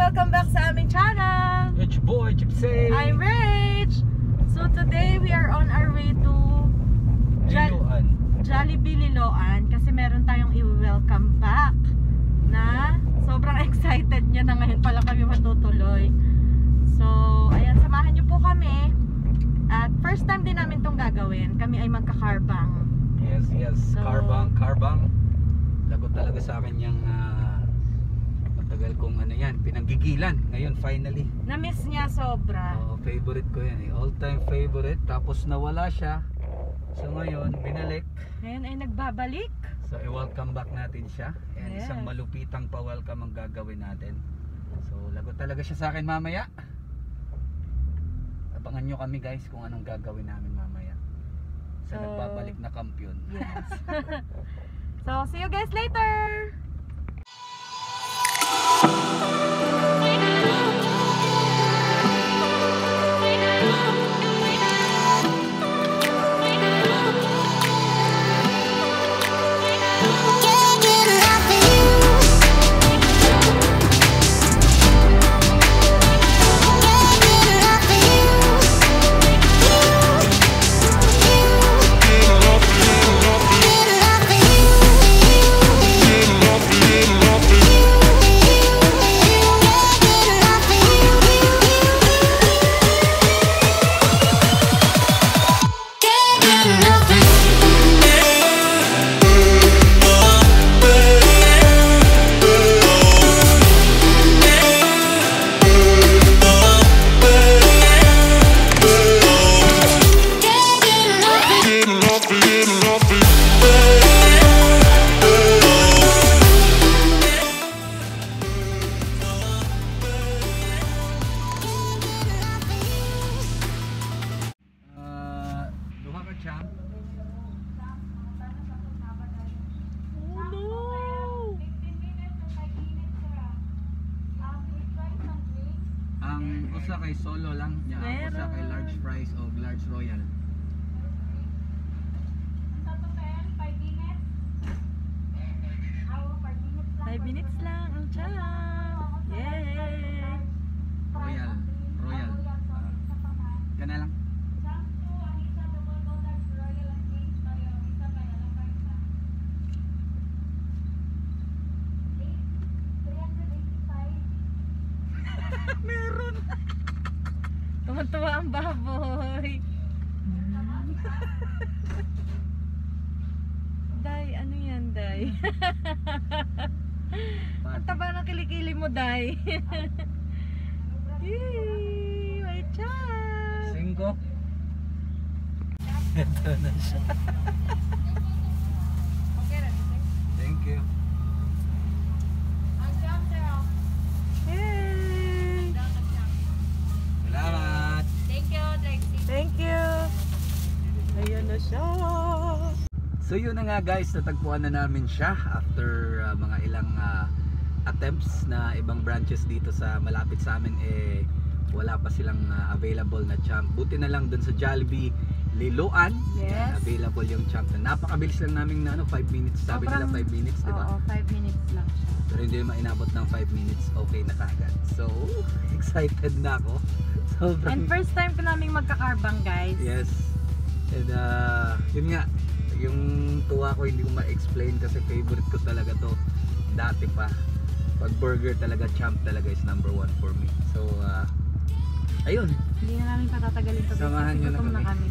Welcome back sa aming channel! It's boy, Gypsy! I'm Rach! So today we are on our way to Jollibee Liloan kasi meron tayong i-welcome back na sobrang excited niya na ngayon pala kami matutuloy. So ayan, samahan niyo po kami at first time din namin tong gagawin. Kami ay magka-carbang. Yes, So, carbang. Lagot talaga sa akin yung matagal kong pinanggigilan. Ngayon finally. Na-miss niya sobra. Favorite ko yan all time favorite. Tapos nawala siya. So ngayon, binalik. Ngayon ay nagbabalik. So i-welcome back natin siya. And Yes. isang malupitang pa-welcome ang gagawin natin. So lagot talaga siya sa akin mamaya. Abangan nyo kami guys kung anong gagawin namin mamaya. Sa nagbabalik na kampiyon. Yes. So see you guys later! Ang usa kay solo lang niya, ang usa kay large fries o large royal. 5 minutes lang ang chat. Yay! Royal. Yan na lang. Meron! Tuwa-tuwa ang baboy. Day, ano yan, Day? Ang taba ng kilikili mo, Day. Yee! May chat! 5. Ito na siya. Thank you. Yay! Salamat. Thank you! Ayan na siya! So yun na nga guys, natagpuan na namin siya after mga ilang attempts na ibang branches dito sa malapit sa amin wala pa silang available na champ. Buti na lang dun sa Jollibee Liloan, Yes. available yung champ na napakabilis lang namin na 5 minutes. Sabi nila 5 minutes, di ba? Oo, 5 minutes lang siya. Pero hindi mainabot ng 5 minutes, okay na kagad. So, excited na ako. Sobrang... And first time ko naming magkakarbang, guys. Yes. And yun nga, yung tuwa ko hindi ko ma-explain kasi favorite ko talaga to dati pa. Pag burger talaga, champ talaga is number 1 for me. So, ayun. Hindi na namin patatagalin to. Samahan nyo na gutom kami.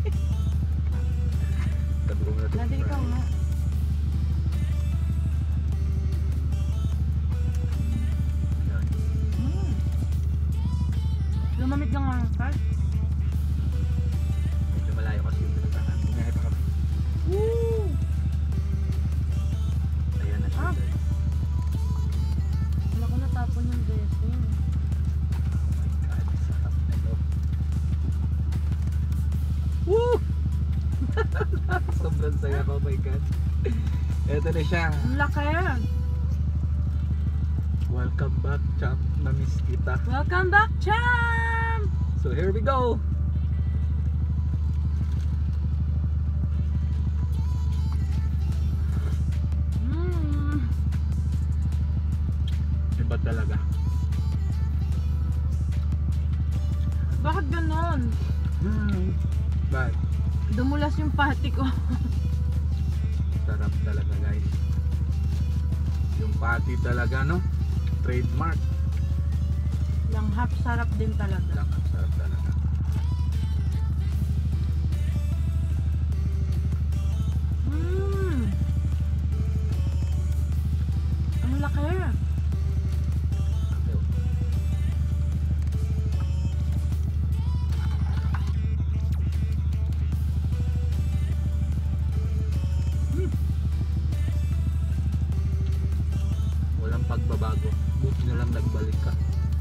Tabi ko muna ito. Dati ikaw nga. Lumamit lang ang salt. Medyo malayo kasi yung pinatahan. Bumiyahe pa kami. Woo! Ayan na siya guys. Wala ko natapon yung dressing. God, sarap na ito. Woo! Sobrang saya ko, oh my God. Ito na siya. Ang laki. Welcome back, champ. Na-miss kita. Welcome back, champ! So here we go. Iba talaga. Bakit ganon? Bye. Dumulas yung pati ko. Sarap talaga guys. Yung patty talaga no? Trademark. Langhap sarap din talaga. Lang, sarap talaga. Ang laki. Walang pagbabago. Buti na lang nagbalik ka.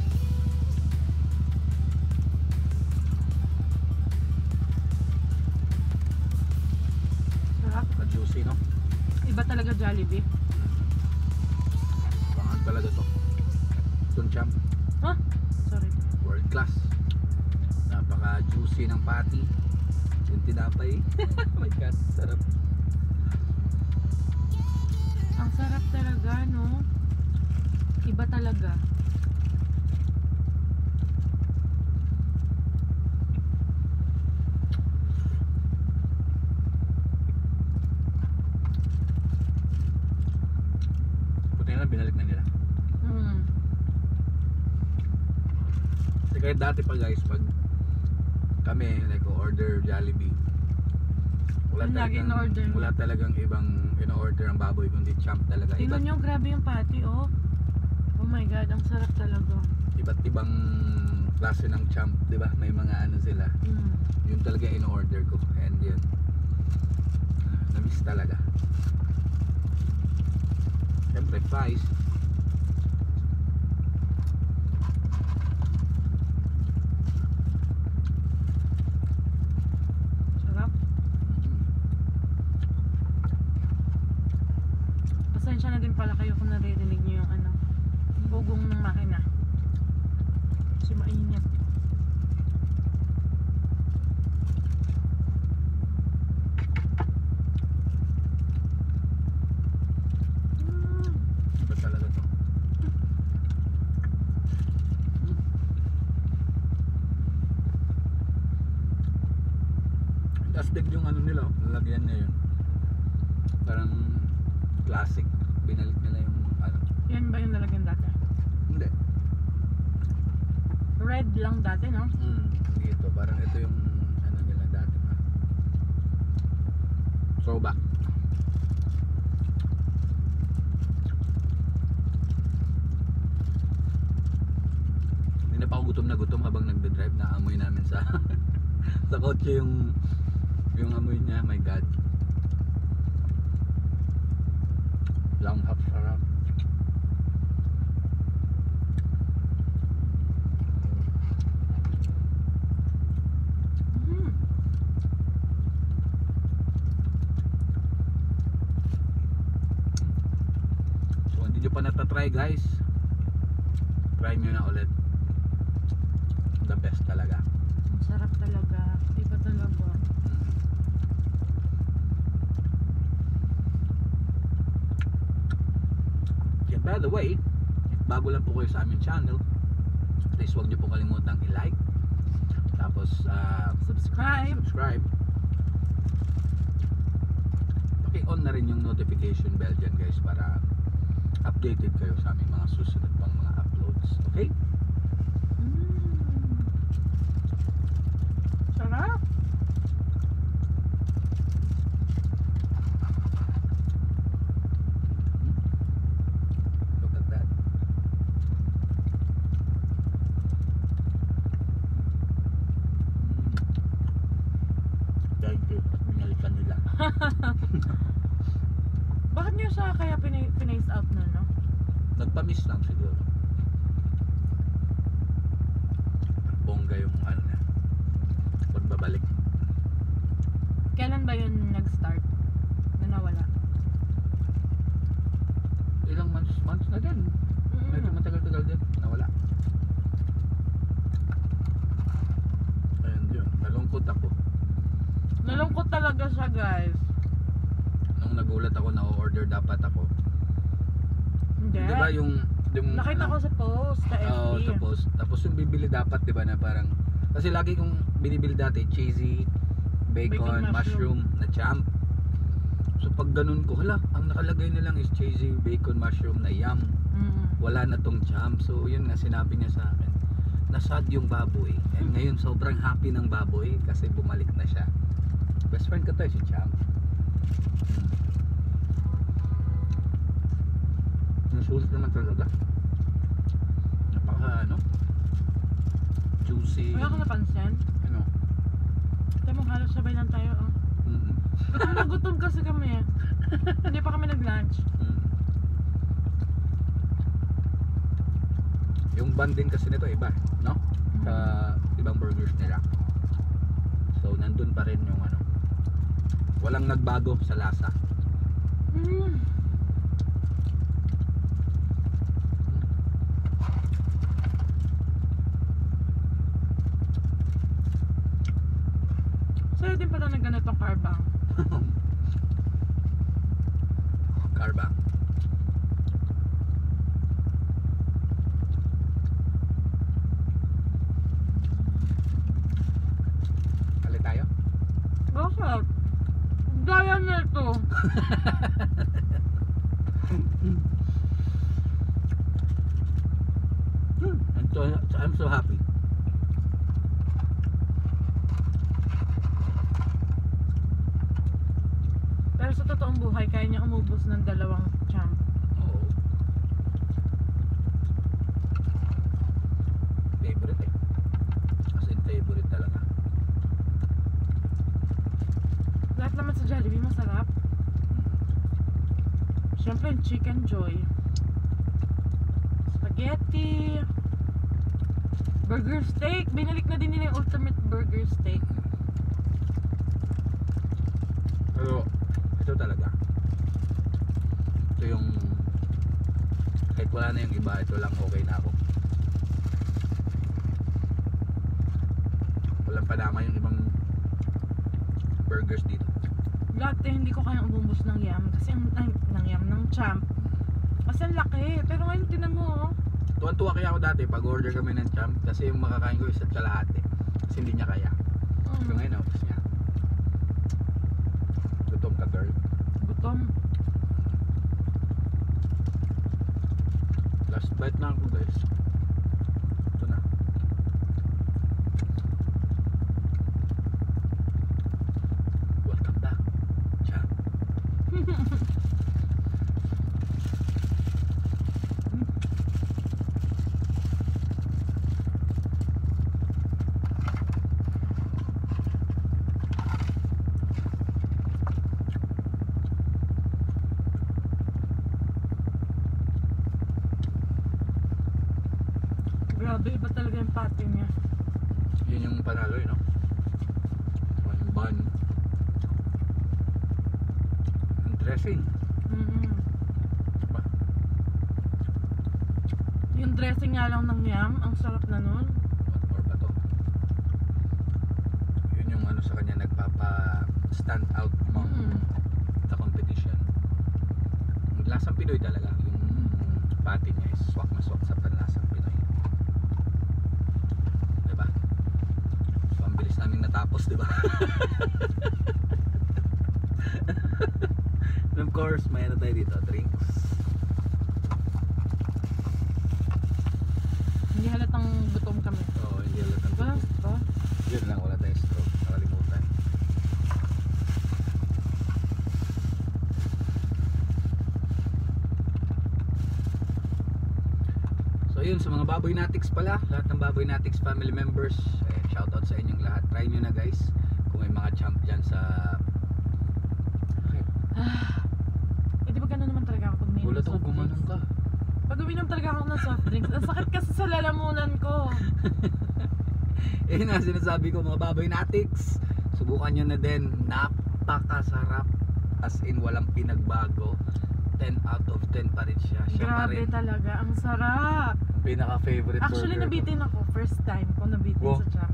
Sarap. Juicy no? Iba talaga Jollibee. Pangan talaga to. Tuncham. Huh? Sorry. World class. Napaka juicy ng patty. Yung tinapay. Oh my god, sarap. Ang sarap talaga, no? Iba talaga. Buti na lang binalik na nila. Kasi kahit dati pa guys, pag kami like order Jollibee, Ang lagi in-order mo? wala talagang ibang in-order ang baboy kundi champ talaga. Tingnan nyo, grabe yung patty, oh. Oh my god, ang sarap talaga. Iba't ibang klase ng champ, di ba? May mga ano sila. Yun talaga in-order ko. And yun. Na-miss talaga. Siyempre, fries. Sarap. Pasensya na din pala kayo kung naririnig nyo yung ano, bugong ng makina. Kasi mainit. Iba talaga to. Astig yung ano nila, lalagyan niya yun. Parang classic. Binalik nila yung ano. Yan ba yung nalagyan dati? Hindi. Red lang dati, no? Dito. Parang ito yung ano nila dati pa. Throwback. Hindi na pa ako gutom na gutom habang nagde-drive. Naamoy namin sa sa kotse yung amoy niya. My God. Langhap sarap. So hindi nyo pa natatry guys, try nyo na ulit. The best talaga. Ang sarap talaga. Iba talaga. And by the way, bago lang po kayo sa aming channel, please huwag nyo po kalimutang i-like, tapos subscribe. Paki-on na rin yung notification bell dyan guys para updated kayo sa aming mga susunod pang mga uploads. Okay? Sarap. Look at that. Thank you. Binalikan nila. Bakit nyo siya kaya pinace out na, no? Nagpa-miss lang siguro. Bongga yung ano na pagbabalik. Kailan ba yun nag-start? Na nawala? Ilang months na din. Medyo matagal-tagal din. Nawala. Ayun yun. Nalungkot ako. Nalungkot talaga siya, guys. Nung nagulat ako na order dapat ako. Hindi. Di ba yung Nakita ano, ko sa post, sa FB. tapos yung bibili dapat, di ba, na parang Kasi lagi kong binibil dati cheesy, bacon, Bacon, mushroom. mushroom na champ. So pag ganun ko, hala, ang nakalagay na lang is cheesy, bacon, mushroom na yum. Wala na tong champ. So yun nga sinabi niya sa akin. Nasad yung baboy. And ngayon sobrang happy ng baboy kasi bumalik na siya. Best friend ko tayo si Champ. Nasulit naman talaga. Napaka juicy. Wala ka napansin? Ano? Ito mo halos sabay lang tayo. Gutom na gutom kasi kami. Hindi pa kami nag-lunch. Yung bun din kasi nito iba, no? Sa ibang burgers nila. So nandun pa rin yung walang nagbago sa lasa. Sa'yo din pala na ganitong carbang. Carba. Kali tayo? Bakit? Gaya na ito. I'm so happy. Pero sa totoong buhay, kaya niya umubos ng 2 champ. Oo. Favorite eh. As in favorite talaga. Lahat naman sa Jollibee masarap. Siyempre yung Chicken Joy. Spaghetti. Burger steak. Binalik na din nila yung ultimate burger steak. Pero ito talaga. Ito yung kahit wala na yung iba, ito lang okay na ako. Walang panama yung ibang burgers dito. Dati hindi ko kayang umubos ng yam. Kasi ng yam, ng champ. Kasi ang laki. Pero ngayon tinan mo oh. Tuwan-tuwa kaya ako dati pag order kami ng champ kasi yung makakain ko isa't kalahati. Kasi hindi niya kaya. So ngayon ubos niya. Gutom ka girl. Gutom. Last bite na ako guys. Ito na. Welcome back, champ. Grabe, iba talaga yung patty niya. Yun yung panalo no? Yung bun. Ang dressing. Diba? Yung dressing nga lang ng yam, ang sarap na nun. What more ba to? Yun yung sa kanya nagpapa stand out among the competition. Yung lasang Pinoy talaga. Yung patty niya is swak na swak sa panlasang Pinoy. Diba? So ang bilis namin natapos, diba? And of course, may tayo dito, drinks. Hindi halatang gutom kami. Oo, hindi halatang Ba? gutom. Ba? Yun lang, wala tayong stroke. Nakalimutan. So yun, sa mga Baboy Natics pala, lahat ng Baboy Natics family members, shoutout sa inyong lahat. Try nyo na guys, kung may mga champ dyan sa... Eh di ba gano'n naman talaga ako pag may Gulat ako soft gumanong drinks? ka. Pag uminom talaga ako ng soft drinks, ang sakit kasi sa lalamunan ko. Eh na sinasabi ko mga Baboy Natics, subukan nyo na din. Napakasarap, as in walang pinagbago. 10 out of 10 pa rin siya. Siya pa Grabe rin talaga, ang sarap. pinaka favorite Actually burger ko. nabitin ako, first time ko nabitin Wow. sa champ.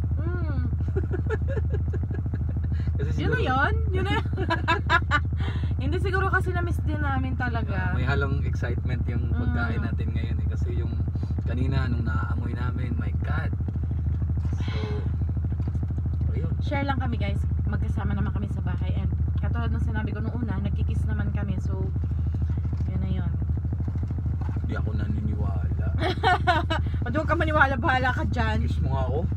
Kasi Yun na siguro, yun? Yun na yun? Hindi siguro kasi na-miss din namin talaga. may halong excitement yung pagkain natin ngayon eh. Kasi yung kanina nung naaamoy namin, my God. So share lang kami guys. Magkasama naman kami sa bahay. And katulad ng sinabi ko nung una, nagkikiss naman kami. So, yun na yun. Hindi ako naniniwala. Huwag ka maniwala, bahala ka dyan. Kiss mo nga ako.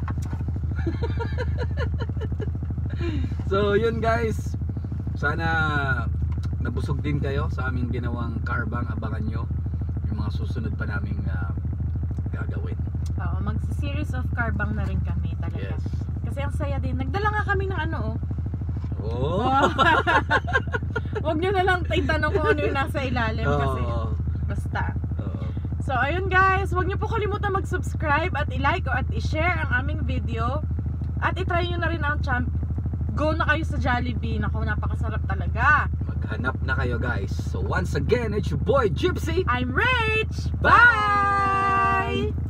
So yun guys, sana nabusog din kayo sa aming ginawang carbang. Abangan nyo yung mga susunod pa naming gagawin. Oo, mag-series of carbang na rin kami talaga. Yes. Kasi ang saya din. Nagdala nga kami ng ano Oh. Huwag nyo na lang itanong kung ano yung nasa ilalim kasi basta. So ayun guys, huwag nyo po kalimutan mag-subscribe at i-like at i-share ang aming video. At i-try nyo na rin ang go na kayo sa Jollibee. Naku, napakasarap talaga. Maghanap na kayo guys. So once again, it's your boy Gypsy. I'm Rach. Bye!